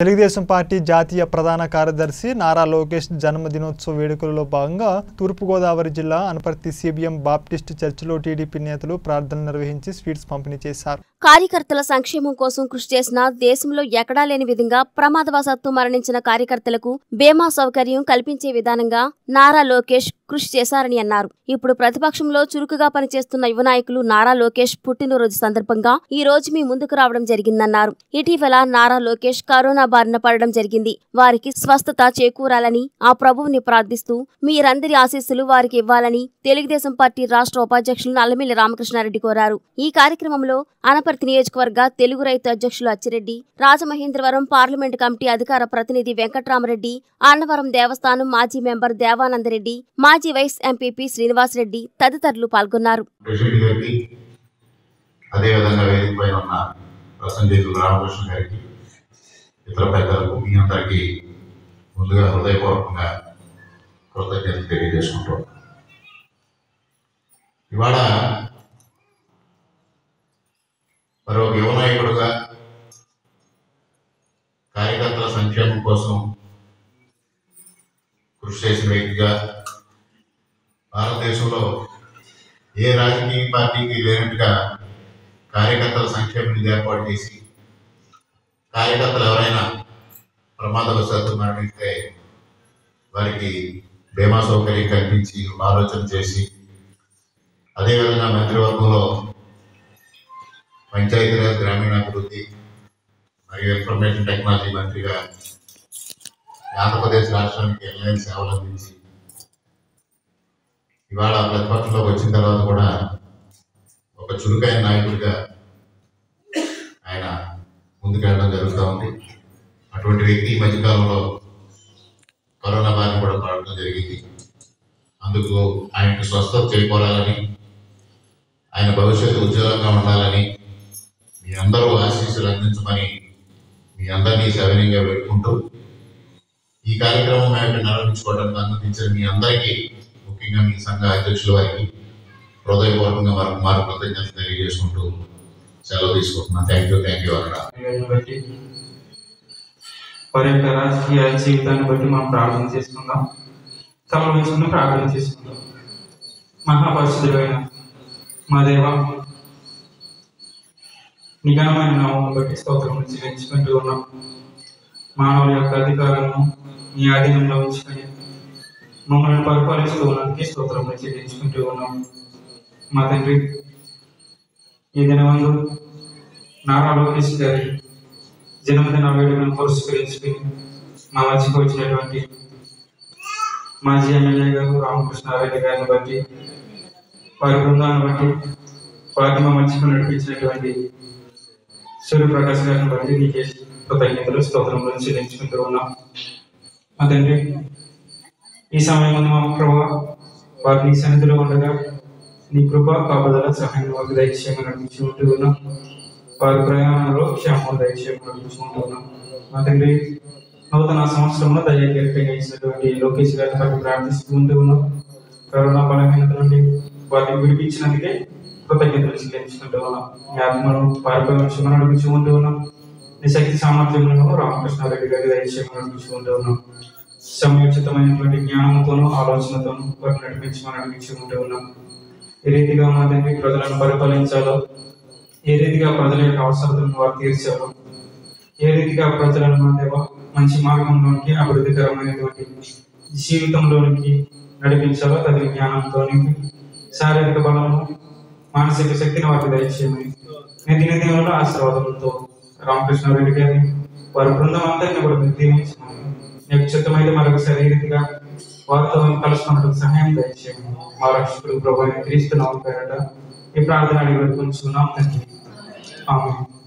Telugu Desam party జాతీయ ప్రధాన కార్యదర్శి నారా లోకేష్ జన్మదినోత్సవ వేడుకలలో భాగంగా తూర్పుగోదావరి జిల్లా అనపర్తి సిబిఎం బాప్టిస్ట్ చర్చిలో టీడీపీ నేతలు ప్రార్థనలు నిర్వహించి స్వీట్స్ పంపిణీ చేశారు. కార్యకర్తల సంక్షేమం కోసం కృషి చేసిన దేశంలో ఎక్కడా లేని విధంగా ప్రమాదవశాత్తు మరణించిన కార్యకర్తలకు బీమా సౌకర్యం కల్పించే విధానంగా నారా లోకేష్ కృషి చేశారని అన్నారు. ఇప్పుడు ప్రతిపక్షంలో చురుకుగా పనిచేస్తున్న యువ నాయకులు నారా లోకేష్ పుట్టినరోజు సందర్భంగా ఈ రోజు మీ ముందుకు రావడం జరిగిందన్నారు. ఇటీవల నారా లోకేష్ కరోనా బారిన పడడం జరిగింది. వారికి స్వస్థత చేకూరాలని ఆ ప్రభువుని ప్రార్థిస్తూ మీరందరి ఆశీస్సులు వారికి ఇవ్వాలని తెలుగుదేశం పార్టీ రాష్ట్ర ఉపాధ్యక్షులు నల్లమిల్లి రామకృష్ణారెడ్డి కోరారు. ఈ కార్యక్రమంలో అనపర్తి నియోజకవర్గ తెలుగు రైతు అధ్యక్షులు అచ్చిరెడ్డి, రాజమహేంద్రవరం పార్లమెంటు కమిటీ అధికార ప్రతినిధి వెంకట్రామరెడ్డి, అన్నవరం దేవస్థానం మాజీ మెంబర్ దేవానందరెడ్డి, మాజీ వైస్ ఎంపీపీ శ్రీనివాసరెడ్డి తదితరులు పాల్గొన్నారు. ఇతర పెద్దలకు మీ అందరికీ ముందుగా హృదయపూర్వకంగా కృతజ్ఞతలు తెలియజేసుకుంటూ ఇవాళ మరో యువ నాయకుడుగా కార్యకర్తల సంక్షేమం కోసం కృషి చేసిన వ్యక్తిగా భారతదేశంలో ఏ రాజకీయ పార్టీకి లేనట్టుగా కార్యకర్తల సంక్షేమం ఏర్పాటు చేసి కార్యకర్తలు ఎవరైనా ప్రమాదవశాత్తు మరణిస్తే వారికి బీమా సౌకర్యం కల్పించి ఆలోచన చేసి అదేవిధంగా మంత్రివర్గంలో పంచాయతీరాజ్ గ్రామీణాభివృద్ధి మరియు ఇన్ఫర్మేషన్ టెక్నాలజీ మంత్రిగా ఆంధ్రప్రదేశ్ రాష్ట్రానికి ఎల్ఐన్ సేవలు అందించి ఇవాళ ప్రతిపక్షంలోకి వచ్చిన తర్వాత కూడా ఒక చురుకైన నాయకుడిగా ఆయన ముందుకెళ్ళడం జరుగుతూ ఉంది. అటువంటి వ్యక్తి ఈ మధ్యకాలంలో కరోనా బారిన కూడా పడడం జరిగింది. అందుకు ఆయనకు స్వస్థత చేకూరాలని, ఆయన భవిష్యత్తు ఉజ్వలంగా ఉండాలని మీ అందరూ ఆశీస్సులు అందించమని మీ అందరినీ సవినయంగా వేడుకుంటూ ఈ కార్యక్రమం మేము నిర్వహించుకోవడానికి అనుమతించిన మీ అందరికీ, ముఖ్యంగా మీ సంఘ అధ్యక్షుల వారికి హృదయపూర్వకంగా మరొక కృతజ్ఞతలు తెలియజేసుకుంటూ సెలవు తీసుకుంటున్నాను. థ్యాంక్ యూ అక్కడ బట్టి వారి యొక్క రాజకీయ జీవితాన్ని బట్టి మనం ప్రార్థన చేసుకుందాం. తమలో ఉంచుకుని ప్రార్థన చేసుకుందాం. మహాపరిశుద్ధుడైన మా దేవ, నిఘనమైన నామం బట్టి స్తోత్రం చెల్లించుకుంటూ ఉన్నాం. మానవుల యొక్క అధికారాలను మీ ఆధీనంలో ఉంచుకొని మమ్మల్ని పరిపాలిస్తూ ఉన్నందుకు స్తోత్రం చెల్లించుకుంటూ ఉన్నాం. మా తండ్రి, ఈ దినమందు నారా లోకేష్ గారి జన్మదిన వేడుకను పురస్కరించుకుని మా మధ్యకు వచ్చినటువంటి మాజీ ఎమ్మెల్యే గారు రామకృష్ణారెడ్డి గారిని బట్టి, వారి బృందాన్ని బట్టి, వారిని మా మధ్యకు నడిపించినటువంటి సూర్యప్రకాష్ గారిని బట్టి నీకే కృతజ్ఞతలు స్తోత్రములు చెల్లించుకుంటూ ఉన్నాం. మా తండ్రి, ఈ సమయం ముందు మా ప్రభావ వారిని సన్నిధిలో ఉండగా నీ కృప కాపుదల సహాయం వారికి దయచేయమని నడిపించుకుంటూ ఉన్నాం. వారి ప్రయాణంలో క్షేమం దయచేయమని నడిపించుకుంటూ ఉన్నాం. మా తండ్రి, నూతన సంవత్సరంలో దయకీర్తిగా ఇచ్చినటువంటి లోకేష్ గారిని బట్టి ప్రార్థిస్తూ ఉన్నాం. కరోనా బలహీనత నుండి వారిని విడిపించినందుకే కృతజ్ఞతలు చెల్లించుకుంటూ ఉన్నాం. మీ ఆత్మను వారిపై విషయమని నడిపించుకుంటూ ఉన్నాం. నీ శక్తి సామర్థ్యంలో రామకృష్ణారెడ్డి గారి దయచేయమని నడిపించుకుంటూ ఉన్నాం. సమయోచితమైనటువంటి జ్ఞానంతోనూ ఆలోచనతోనూ వారిని నడిపించుకుంటూ ఉన్నాం. ఏ రీతిగా మా తండ్రి ప్రజలను పరిపాలించాలో, ఏ రీతిగా ప్రజల యొక్క అవసరాలను వారు తీర్చాలో, ఏ రీతిగా ప్రజలను మా దేవ మంచి మార్గంలోనికి అభివృద్ధికరమైనటువంటి జీవితంలోనికి నడిపించాలో తగిన జ్ఞానంతో, శారీరక బలము, మానసిక శక్తిని వారికి దయచేయమని దినదినంలో ఆశీర్వాదాలతో రామకృష్ణారెడ్డి గారిని వారి బృందం అందరినీ కూడా మీరు దీవించమని, నిశ్చితమైతే మరొక శారీరకంగా వారితో కలుసుకున్నటువంటి సహాయం దయచేయమని మా రక్షకుడు ప్రభువైన క్రీస్తు నామమున పేరట ఈ ప్రార్థన అడిగి వేడుకొంచున్నాం తండ్రి. ఆమేన్.